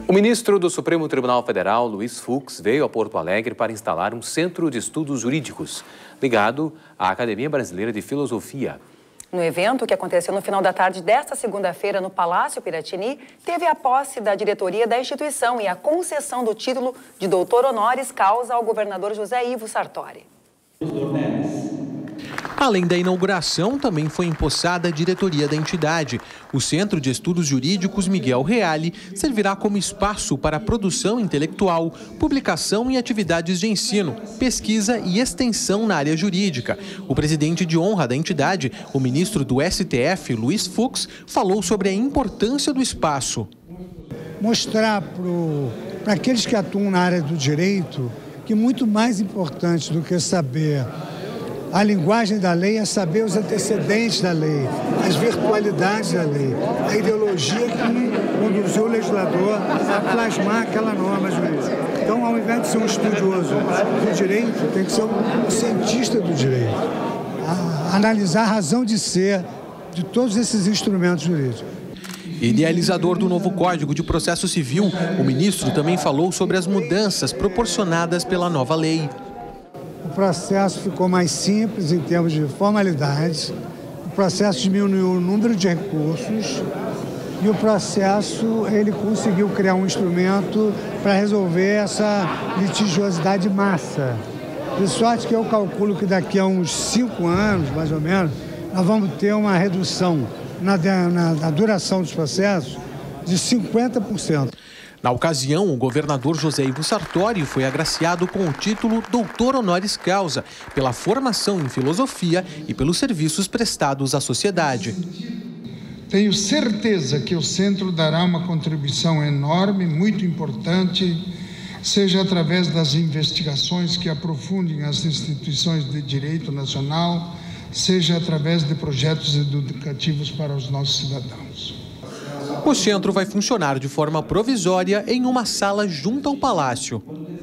O ministro do Supremo Tribunal Federal, Luiz Fux, veio a Porto Alegre para instalar um centro de estudos jurídicos ligado à Academia Brasileira de Filosofia. No evento, que aconteceu no final da tarde desta segunda-feira no Palácio Piratini, teve a posse da diretoria da instituição e a concessão do título de doutor honoris causa ao governador José Ivo Sartori. Além da inauguração, também foi empossada a diretoria da entidade. O Centro de Estudos Jurídicos Miguel Reale servirá como espaço para produção intelectual, publicação e atividades de ensino, pesquisa e extensão na área jurídica. O presidente de honra da entidade, o ministro do STF, Luiz Fux, falou sobre a importância do espaço. Mostrar para aqueles que atuam na área do direito que muito mais importante do que saber a linguagem da lei é saber os antecedentes da lei, as virtualidades da lei, a ideologia que conduziu o legislador a plasmar aquela norma jurídica. Então, ao invés de ser um estudioso do direito, tem que ser um cientista do direito, analisar a razão de ser de todos esses instrumentos jurídicos. Idealizador do novo Código de Processo Civil, o ministro também falou sobre as mudanças proporcionadas pela nova lei. O processo ficou mais simples em termos de formalidades, o processo diminuiu o número de recursos e o processo ele conseguiu criar um instrumento para resolver essa litigiosidade massa. De sorte que eu calculo que daqui a uns 5 anos, mais ou menos, nós vamos ter uma redução na duração dos processos de 50%. Na ocasião, o governador José Ivo Sartori foi agraciado com o título Doutor Honoris Causa, pela formação em filosofia e pelos serviços prestados à sociedade. Tenho certeza que o centro dará uma contribuição enorme, muito importante, seja através das investigações que aprofundem as instituições de direito nacional, seja através de projetos educativos para os nossos cidadãos. O centro vai funcionar de forma provisória em uma sala junto ao palácio.